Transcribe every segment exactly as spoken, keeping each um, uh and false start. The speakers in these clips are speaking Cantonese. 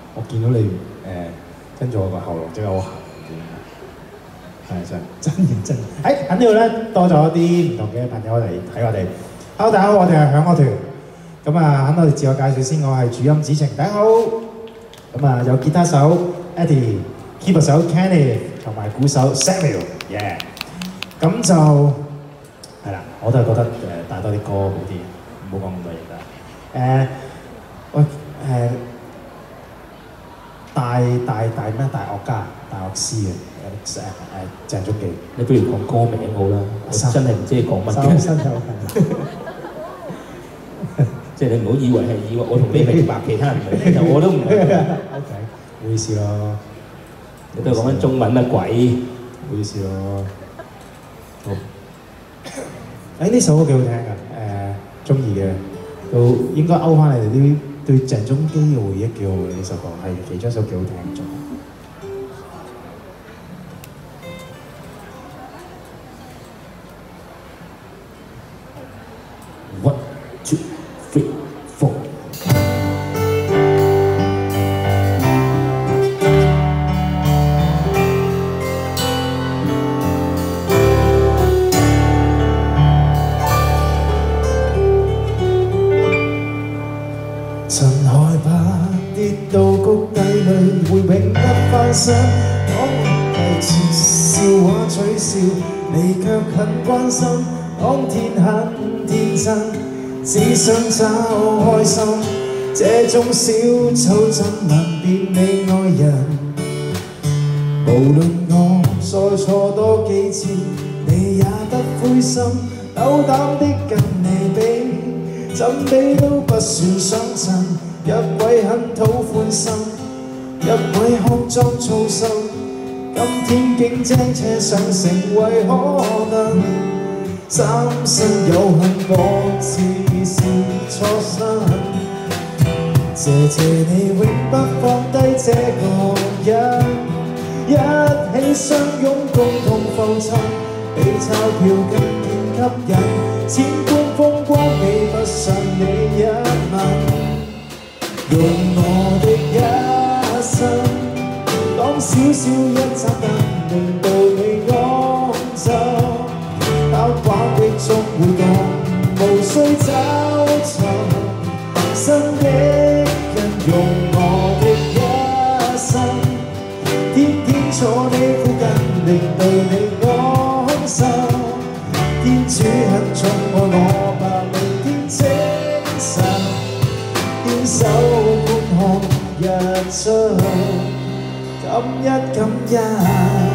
我見到你誒、呃，跟住我個喉嚨即刻好痕，係真真認真。誒喺呢度咧多咗啲唔同嘅朋友嚟睇我哋。Hello， 大家好，我哋係響樂團。咁啊，喺我哋自我介紹先，我係主音子晴，大家好。咁啊，有吉他手 Eddie、keyboard 手 Kenny 同埋鼓手 Samuel，yeah。咁就係啦，我都係覺得誒帶多啲歌好啲，唔好講咁多嘢啦。誒、呃，喂誒。呃大大大咩？大樂家、大樂師嘅誒誒鄭中基， 你不如講歌名好啦，我真係唔知你講乜嘅。 新手即係你唔好以為係以為我同你明白，其他人唔明，其實我都唔明。 O K， 唔好意思咯， 你都係講緊中文乜鬼？ 唔好意思咯。好，誒呢首歌幾好聽㗎，誒中意嘅，都應該勾翻你哋啲。對鄭中基嘅回憶幾好嘅呢首歌，係其中一首幾好聽嘅作品。One, two, three, four。曾害怕跌到谷底裏會永不翻身，當提前笑話取笑，你卻很關心。當天很天真，只想找開心，這種小丑怎能變你愛人？無論我再錯多幾次，你也不灰心，斗膽的跟你比。怎比都不算傷震，一位很討歡心，一位骯髒粗心，今天竟精車想成為可能，三生有幸我只是初生，謝謝你永不放低這個人，一起相擁共同浮沉，比鈔票更見吸引。千般風光比不上你一吻，用我的一生當小小一盞燈，令到你安心。考慣的終會講，無需找尋新的人，用我的一生天天坐你附近，令到你安心。天主很寵愛我，把明天清晨牽手觀看日出，感一感一。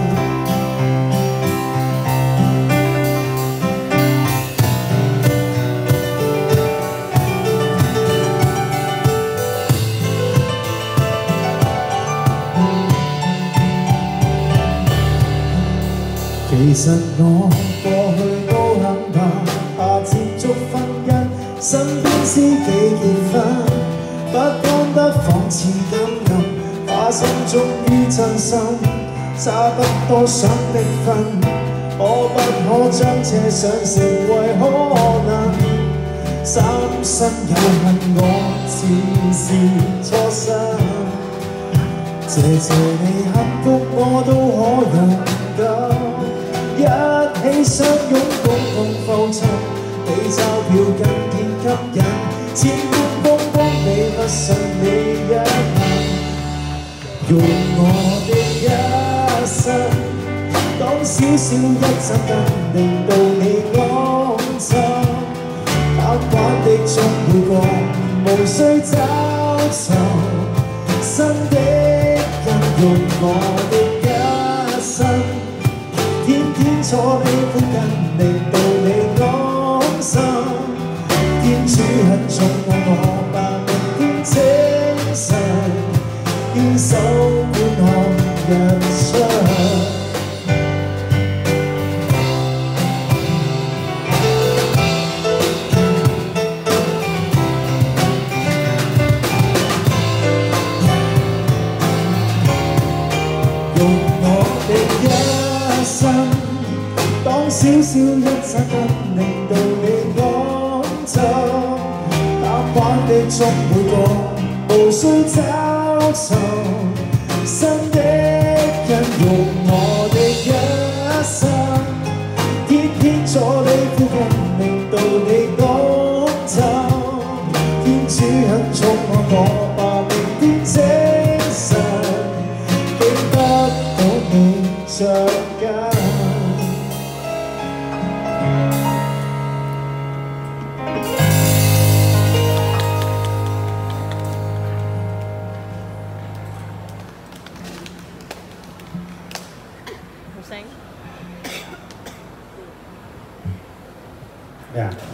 其實我過去都很怕，怕接觸婚姻，身邊知己結婚，不安得仿似感人，怕心終於真心，差不多想的分，可不可將這想成為可能？三生有幸我只是初生，謝謝你幸福我都可勇敢。一起相擁共同浮沉，比鈔票更見吸引，千般風光比不上你一吻，用我的一生當小小一盞燈，令到你安心。考慣的終會過，無需找尋新的人，用我的一生天天坐你附近，令到你安心。天主很寵愛我，把明天清晨牽手觀看日出。用我的一生當小小一盞燈，令到你安心。考慣的終會過，無需找愁，新的人用我的一生，偏偏阻你附近，令到你趕走。天主很寵愛我吧，明天精神，竟得到你着緊。 好聲。 咩啊？